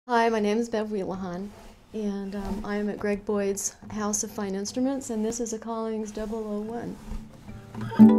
Hi, my name is Bev Wheelahan, and I am at Greg Boyd's House of Fine Instruments, and this is a Collings 001.